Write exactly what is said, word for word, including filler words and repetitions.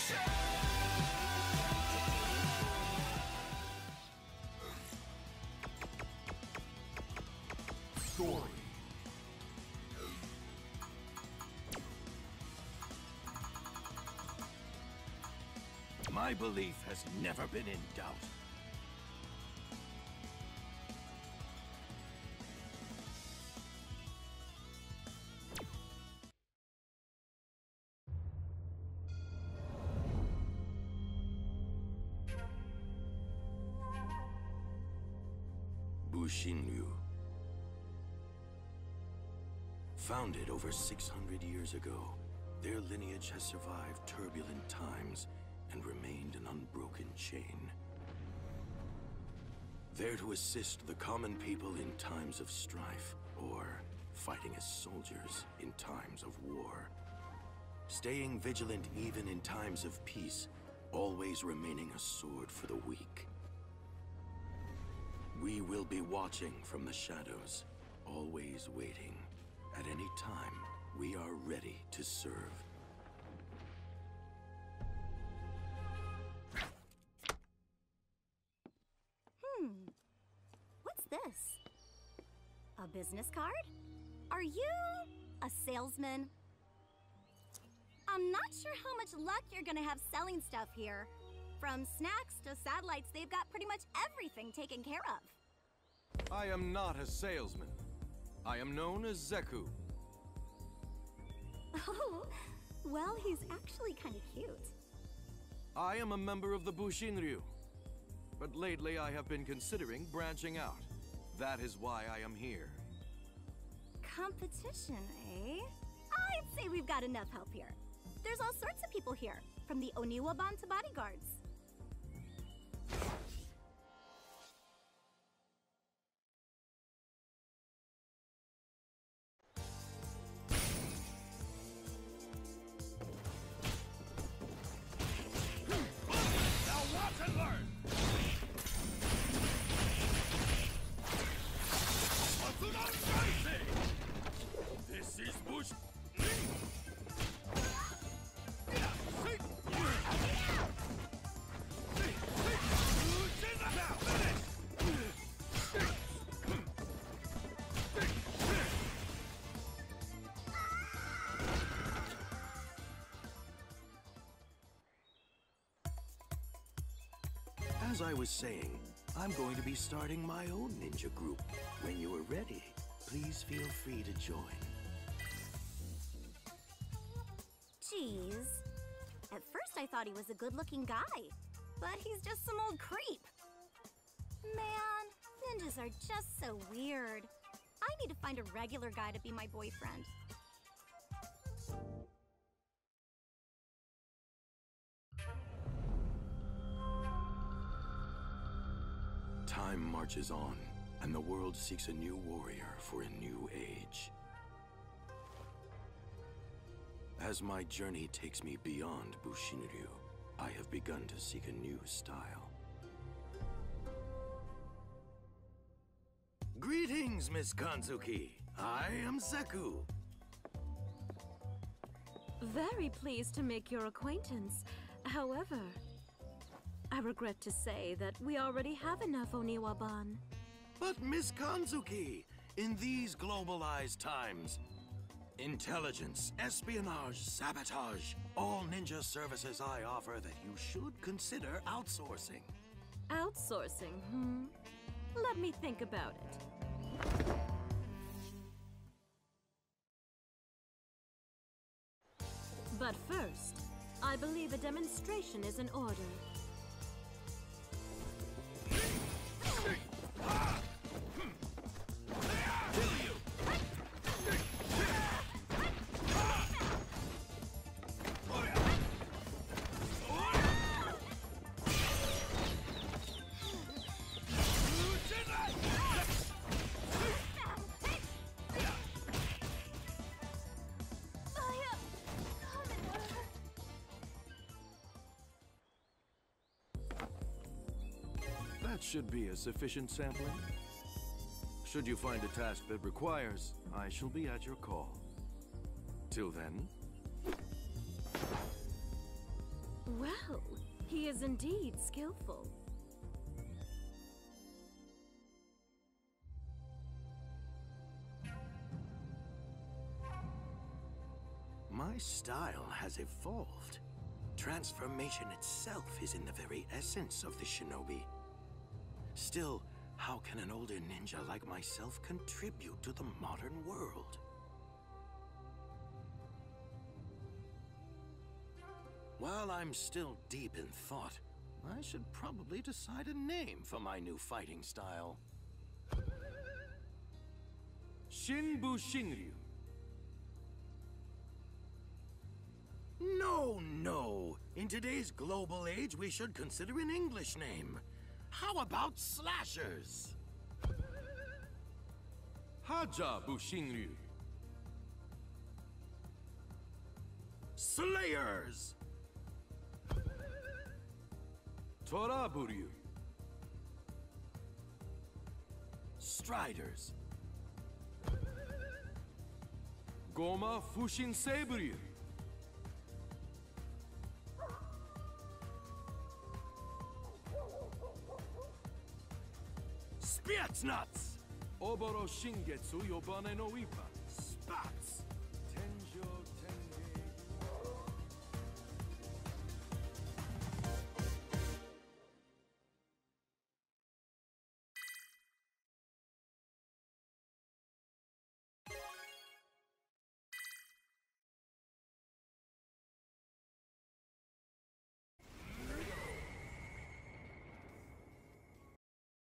Story. My belief has never been in doubt. Bushinryu. Founded over six hundred years ago, their lineage has survived turbulent times and remained an unbroken chain. There to assist the common people in times of strife, or fighting as soldiers in times of war. Staying vigilant even in times of peace, always remaining a sword for the weak. We will be watching from the shadows, always waiting. At any time, we are ready to serve. Hmm. What's this? A business card? Are you a salesman? I'm not sure how much luck you're gonna have selling stuff here. From snacks to satellites, they've got pretty much everything taken care of. I am not a salesman. I am known as Zeku. Oh, well, he's actually kind of cute. I am a member of the Bushinryu. But lately I have been considering branching out. That is why I am here. Competition, eh? I'd say we've got enough help here. There's all sorts of people here, from the Oniwaban to bodyguards. As I was saying, I'm going to be starting my own ninja group. When you are ready, please feel free to join. Jeez. At first I thought he was a good-looking guy, but he's just some old creep. Man, ninjas are just so weird. I need to find a regular guy to be my boyfriend. Time marches on, and the world seeks a new warrior for a new age. As my journey takes me beyond Bushinryu, I have begun to seek a new style. Greetings, Miss Kanzuki. I am Zeku. Very pleased to make your acquaintance. However, I regret to say that we already have enough Oniwaban. But Miss Kanzuki, in these globalized times, intelligence, espionage, sabotage, all ninja services I offer that you should consider outsourcing. Outsourcing, hmm? Let me think about it. But first, I believe a demonstration is in order. That should be a sufficient sampling. Should you find a task that requires, I shall be at your call. Till then... He is indeed skillful. My style has evolved. Transformation itself is in the very essence of the shinobi. Still, how can an older ninja like myself contribute to the modern world? While I'm still deep in thought, I should probably decide a name for my new fighting style. Shinbu Shinryu. No, no! In today's global age, we should consider an English name. How about Slashers? Hajabu Shinryu. Slayers! Toraburyu. Striders. Goma Fushin Seiburyu. Spetsnaz! Oboro Shingetsu Yobane no Ippa. Spats!